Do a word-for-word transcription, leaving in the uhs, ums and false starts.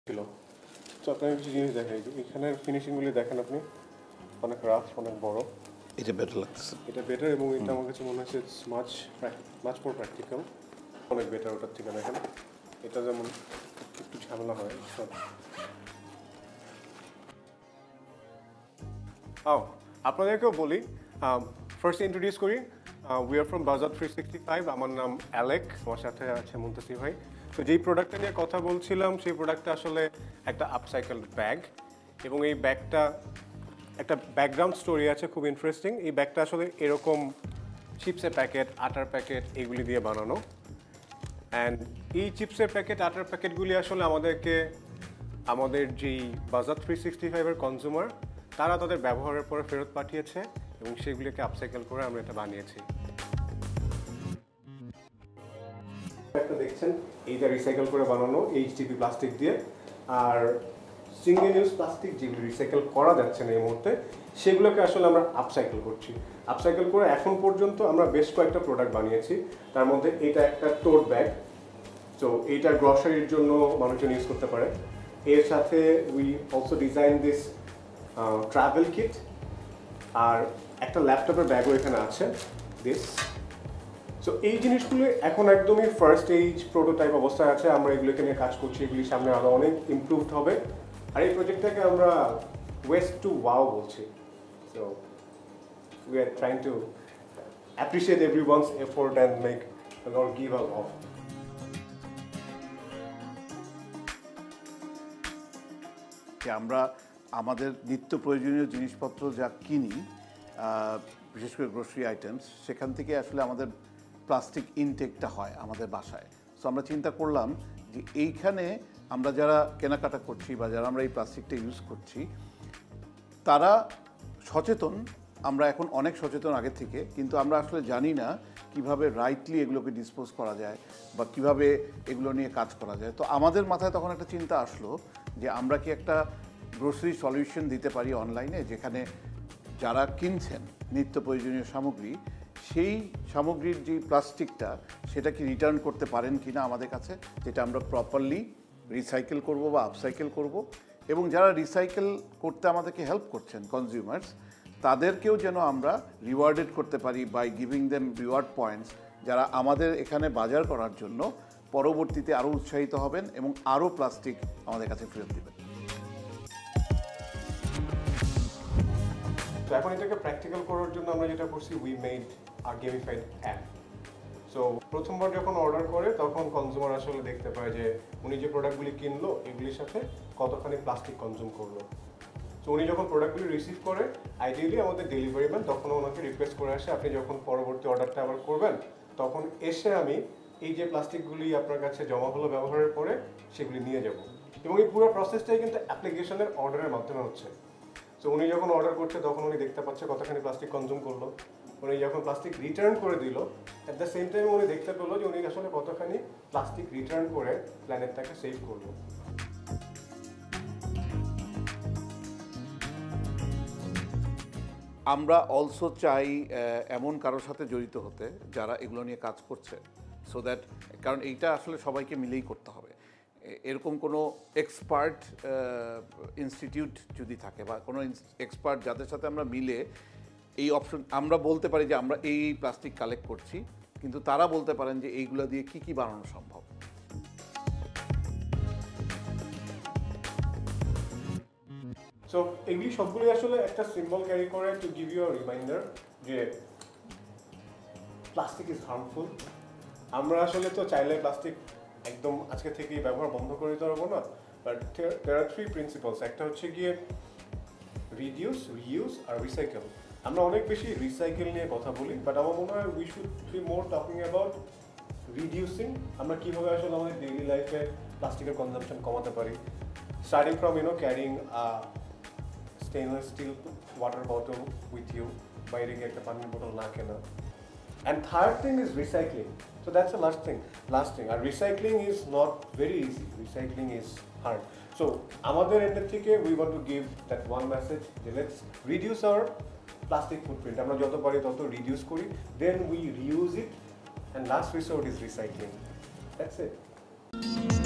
ছিল। তো আপনার কিছু জিনিস দেখাই, এখানের ফিনিশিংগুলি দেখেন আপনি, অনেক রাফ, অনেক বড়। এটা বেটার লাগতেছে, এটা বেটার, এবং এটা আমার কাছে মনে হচ্ছে মাছ মাছ মোর প্র্যাকটিক্যাল, অনেক বেটার ওটার থেকে। দেখেন এটা যেমন একটু ঝামেলা হয় সব। ও আপনাদেরকেও বলি, ফার্স্ট ইন্ট্রোডিউস করি, we are from Bajaj three sixty five. আমার নাম অ্যালেক, আমার সাথে আছে মুন্তাসির ভাই। তো যেই প্রোডাক্টটা নিয়ে কথা বলছিলাম সেই প্রোডাক্টটা আসলে একটা আপসাইকেল ব্যাগ, এবং এই ব্যাগটা একটা ব্যাকগ্রাউন্ড স্টোরি আছে খুব ইন্টারেস্টিং। এই ব্যাগটা আসলে এরকম চিপসের প্যাকেট, আটার প্যাকেট এগুলি দিয়ে বানানো। অ্যান্ড এই চিপসের প্যাকেট, আটার প্যাকেটগুলি আসলে আমাদেরকে আমাদের যেই বাজাজ থ্রি সিক্সটি ফাইভের কনজিউমার তারা তাদের ব্যবহারের পরে ফেরত পাঠিয়েছে, এবং সেগুলিকে আপসাইকেল করে আমরা এটা বানিয়েছি। একটা দেখছেন এইটা রিসাইকেল করে বানানো এইচডিপি প্লাস্টিক দিয়ে, আর সিঙ্গেল ইউজ প্লাস্টিক যেগুলো রিসাইকেল করা যাচ্ছে না এই মুহূর্তে সেগুলোকে আসলে আমরা আপসাইকেল করছি। আপসাইকেল করে এখন পর্যন্ত আমরা বেশ কয়েকটা প্রোডাক্ট বানিয়েছি। তার মধ্যে এটা একটা টোট ব্যাগ, তো এইটা গ্রসারির জন্য মানুষজন ইউজ করতে পারে। এর সাথে we also design this travel kit, আর একটা ল্যাপটপের ব্যাগও এখানে আছে দিস। সো এই জিনিসগুলো এখন একদমই ফার্স্ট স্টেজ প্রোটোটাইপ অবস্থায় আছে। আমরা এগুলোকে নিয়ে কাজ করছি, এগুলি সামনে আরও অনেক ইমপ্রুভড হবে। আর এই প্রজেক্টটাকে আমরা ওয়েস্ট টু ওয়াও বলছি। So we are trying to appreciate everyone's effort and make not give up of. আমরা আমাদের নিত্য প্রয়োজনীয় জিনিসপত্র যা কিনি, বিশেষ করে গ্রোসারি আইটেমস, সেখান থেকে আসলে আমাদের প্লাস্টিক ইনটেকটা হয় আমাদের বাসায়। সো আমরা চিন্তা করলাম যে এইখানে আমরা যারা কেনাকাটা করছি বা যারা আমরা এই প্লাস্টিকটা ইউজ করছি তারা সচেতন। আমরা এখন অনেক সচেতন আগে থেকে, কিন্তু আমরা আসলে জানি না কিভাবে রাইটলি এগুলোকে ডিসপোজ করা যায় বা কিভাবে এগুলো নিয়ে কাজ করা যায়। তো আমাদের মাথায় তখন একটা চিন্তা আসলো যে আমরা কি একটা গ্রোসারি সলিউশন দিতে পারি অনলাইনে, যেখানে যারা কিনছেন নিত্য প্রয়োজনীয় সামগ্রী, সেই সামগ্রীর যে প্লাস্টিকটা সেটা কি রিটার্ন করতে পারেন কি না আমাদের কাছে, যেটা আমরা প্রপারলি রিসাইকেল করব বা আপসাইকেল করব। এবং যারা রিসাইকেল করতে আমাদেরকে হেল্প করছেন কনজিউমার্স, তাদেরকেও যেন আমরা রিওয়ার্ডেড করতে পারি by giving them reward points, যারা আমাদের এখানে বাজার করার জন্য পরবর্তীতে আরও উৎসাহিত হবেন এবং আরও প্লাস্টিক আমাদের কাছে ফেরত দেবেন। তো এখন এটাকে প্র্যাকটিক্যাল করার জন্য আমরা যেটা করছি, we made a gamified app. So প্রথমবার যখন অর্ডার করে তখন কনজিউমার আসলে দেখতে পায় যে উনি যে প্রোডাক্টগুলি কিনলো এগুলির সাথে কতখানি প্লাস্টিক কনজিউম করলো। সো উনি যখন প্রোডাক্টগুলি রিসিভ করে, আইডিয়ালি আমাদের ডেলিভারি ম্যান তখন ওনাকে রিকোয়েস্ট করে আসে, আপনি যখন পরবর্তী অর্ডারটা আবার করবেন তখন এসে আমি এই যে প্লাস্টিকগুলি আপনার কাছে জমা হলো ব্যবহারের পরে সেগুলি নিয়ে যাব। এবং এই পুরো প্রসেসটাই কিন্তু অ্যাপ্লিকেশনের অর্ডারের মাধ্যমে হচ্ছে। সো উনি যখন অর্ডার করছে তখন উনি দেখতে পাচ্ছে কতখানি প্লাস্টিক কনজিউম করলো। উনি যখন প্লাস্টিক রিটার্ন করে দিল, অ্যাট দ্য সেম টাইম উনি দেখতে পেলো যে উনি আসলে কতখানি প্লাস্টিক রিটার্ন করে প্ল্যানেটটাকে সেভ করলো। আমরা অলসো চাই এমন কারোর সাথে জড়িত হতে যারা এগুলো নিয়ে কাজ করছে, সো দ্যাট, কারণ এইটা আসলে সবাইকে মিলেই করতে হবে। এরকম কোনো এক্সপার্ট ইনস্টিটিউট যদি থাকে বা কোনো এক্সপার্ট যাদের সাথে আমরা মিলে এই অপশন, আমরা বলতে পারি যে আমরা এই প্লাস্টিক কালেক্ট করছি, কিন্তু তারা বলতে পারেন যে এইগুলো দিয়ে কি কি বানানো সম্ভব। সো এগুলি সবগুলি আসলে একটা সিম্বল ক্যারি করে to give you a reminder যে প্লাস্টিক ইজ হার্মফুল। আমরা আসলে তো চাইলে প্লাস্টিক একদম আজকে থেকেই ব্যবহার বন্ধ করে দিতে পারবো না, but there are three principles. একটা হচ্ছে গিয়ে রিডিউস, রিইউজ আর রিসাইকেল। আমরা অনেক বেশি রিসাইকেল নিয়ে কথা বলি, বাট আমার মনে হয় we should be more talking about reducing. আমরা কীভাবে আসলে আমাদের ডেইলি লাইফে প্লাস্টিকের কনজাম্পশন কমাতে পারি, starting from you know carrying a stainless steel water bottle with you, বাইরে গিয়ে একটা পানির বোতল না কেনা। And third thing is recycling. So that's the last thing. Last thing. And recycling is not very easy. Recycling is hard. So আমাদের end থেকে we want to give that one message. Let's reduce our plastic footprint. আমরা যত পারি তত reduce করি. Then we reuse it. And last resort is recycling. That's it.